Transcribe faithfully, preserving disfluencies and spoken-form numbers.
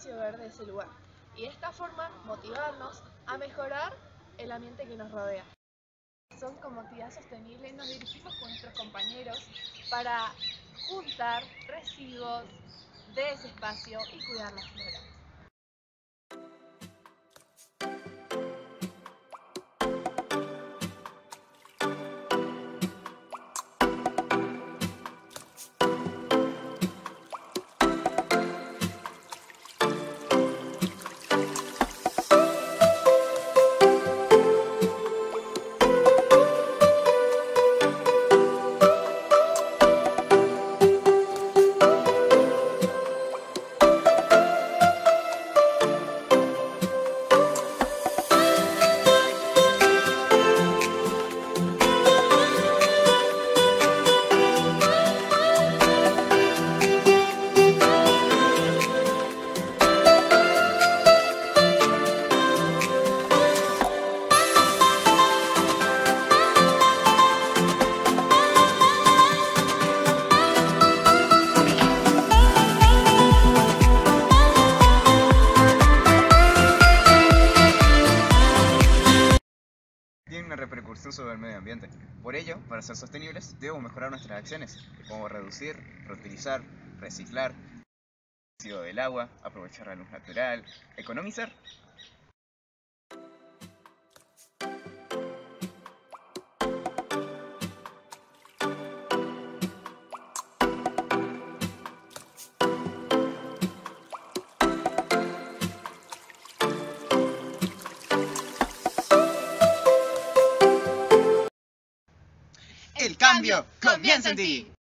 espacio verde de ese lugar. Y de esta forma motivarnos a mejorar el ambiente que nos rodea. Son como actividad sostenible, nos dirigimos con nuestros compañeros para juntar residuos de ese espacio y cuidar la flora. Tiene una repercusión sobre el medio ambiente. Por ello, para ser sostenibles, debemos mejorar nuestras acciones, como reducir, reutilizar, reciclar, el residuo del agua, aprovechar la luz natural, economizar. El cambio comienza en ti.